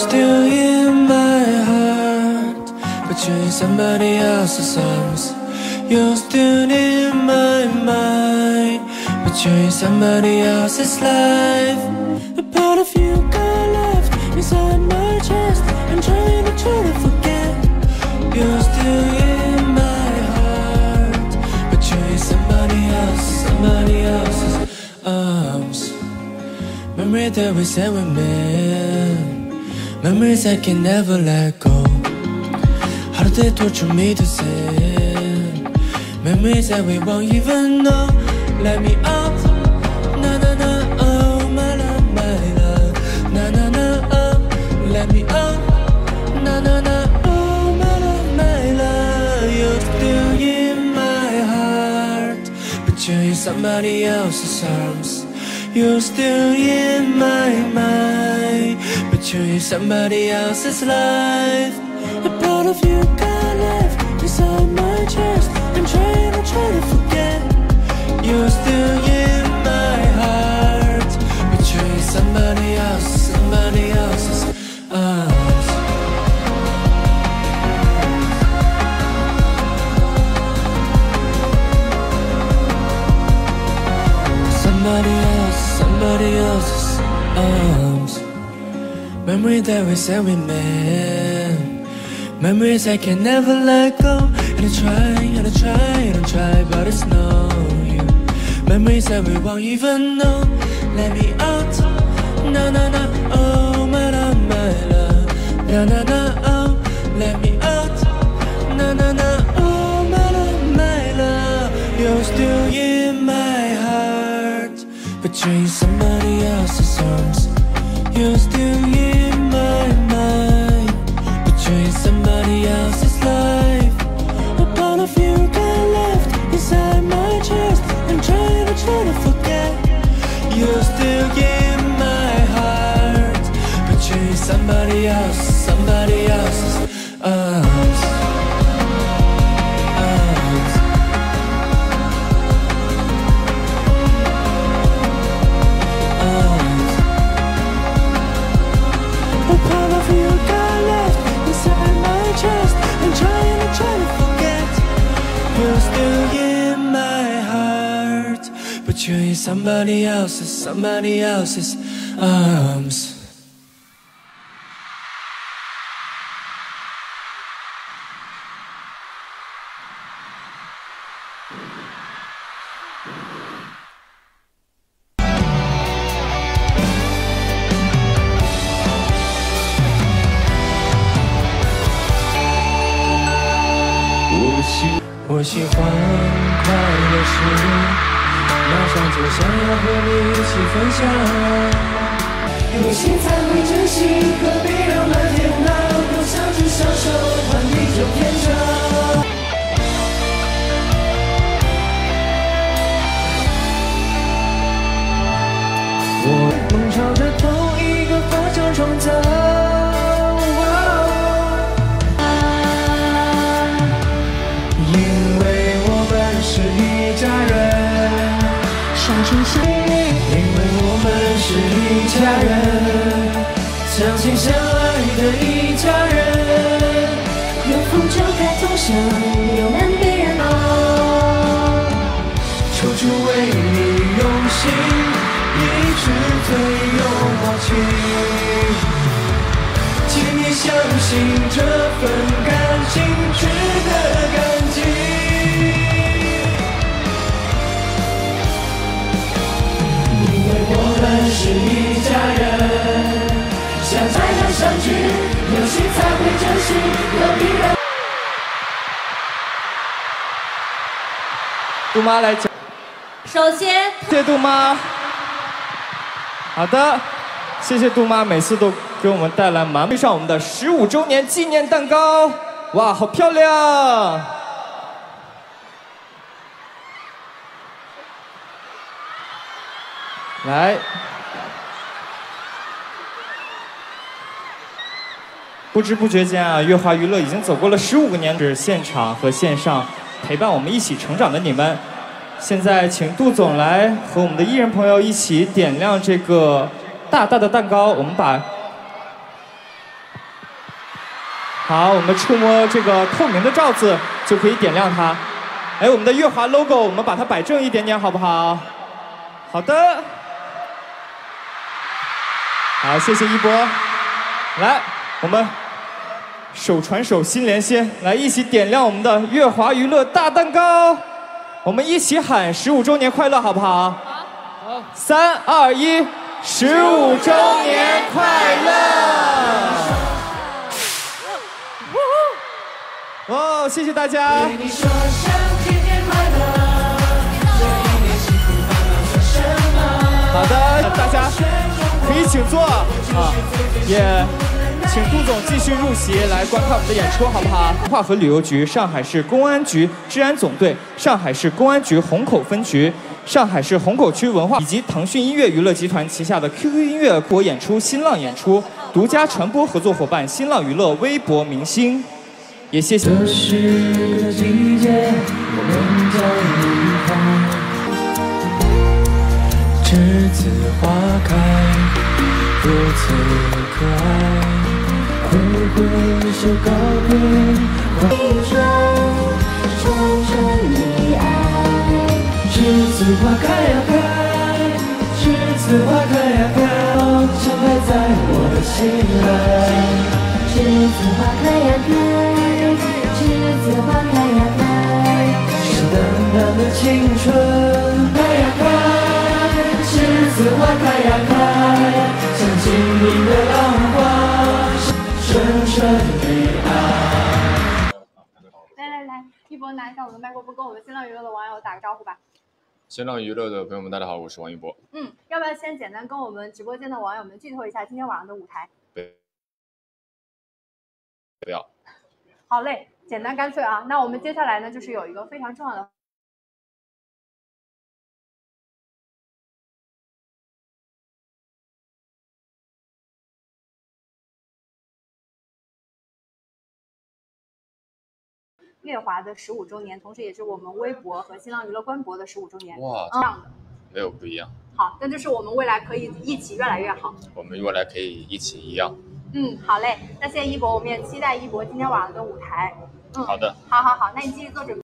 still in my heart, but you're in somebody else's arms. You're still in my mind, but you're in somebody else's life. A part of you got left inside my chest. I'm trying to forget. You're still in my heart, but you're in somebody else's arms. Memory that we said we meant, memories I can never let go. How did they torture me to say? Memories that we won't even know. Let me up, na na na, oh my love, na na na, oh. Let me up, na na na, oh my love. You're still in my heart, but you're in somebody else's arms. You're still in my mind, but you're in somebody else's life. A part of you got left inside my chest. I'm trying to forget. You're still in my heart, but you're in somebody else's arms. Somebody else's arms. Memory that we said we meant, memories I can never let go. And I try, but it's no use. Memories that we won't even know. Let me out, na na na, oh my love, na na na, oh. Let me out, na na na, oh my love. You're still in my heart, but you're in somebody else's arms. You're still in my mind, but you're in somebody else's life. A part of you got left inside my chest. I'm trying to forget. You're still in my heart, but you're in somebody else's arms. A part of you got left inside my chest. I'm trying to forget. You're still in my heart, but you're in somebody else's arms.我喜欢快乐时，马上就想要和你一起分享。有心才会珍惜，何必让满天的多想去享受，换你就天长。我梦朝着同一个方向创造。是一家人，相信相依，因为我们是一家人，相亲相爱的一家人，有福就该同享，有难必然熬，处处为你用心，一直最有默契，请你相信这份感情值得感激。我们是一家人，相爱要相聚，有心才会珍惜，何必让。杜妈来讲。 首先， 谢谢杜妈。好的，谢谢杜妈，每次都给我们带来满满上我们的15周年纪念蛋糕，哇，好漂亮！来，不知不觉间啊，乐华娱乐已经走过了15年，是现场和线上陪伴我们一起成长的你们。现在请杜总来和我们的艺人朋友一起点亮这个大大的蛋糕，我们把好，我们触摸这个透明的罩子就可以点亮它。哎，我们的乐华 logo， 我们把它摆正一点点，好不好？好的。好，谢谢一博。来，我们手传手，心连心，来一起点亮我们的乐华娱乐大蛋糕。我们一起喊15周年快乐，好不好？好。3、2、1，15周年快乐！哇，谢谢大家。好的，大家可以请坐啊，也请杜总继续入席来观看我们的演出，好不好？文化和旅游局、上海市公安局治安总队、上海市公安局虹口分局、上海市虹口区文化以及腾讯音乐娱乐集团旗下的 QQ 音乐国演出新浪演出独家传播合作伙伴新浪娱乐微博明星。也谢谢。 这是个季节，我们将离开。栀子花开，如此可爱。挥挥手告别，青春纯纯的爱。栀子花开呀开，栀子花开呀开，盛开在我的心来。 栀子花开呀开，栀子花开呀开， 是淡淡的青春开呀开，栀子花开呀开，像晶莹的浪花，纯纯的爱。 来，一博拿一下我的麦克风，跟我们新浪娱乐的网友打个招呼吧。 新浪娱乐的朋友们，大家好，我是王一博。 要不要先简单跟我们直播间的网友们剧透一下今天晚上的舞台？ 不要。 好嘞，简单干脆啊。那我们接下来呢，就是有一个非常重要的。乐华的15周年，同时也是我们微博和新浪娱乐官博的15周年。 哇， 这样的。 没有不一样。 好，那就是我们未来可以一起越来越好。 我们未来可以一起一样。 好嘞，那谢谢一博，我们也期待一博今天晚上的舞台。 好的。 好，那你继续做准备。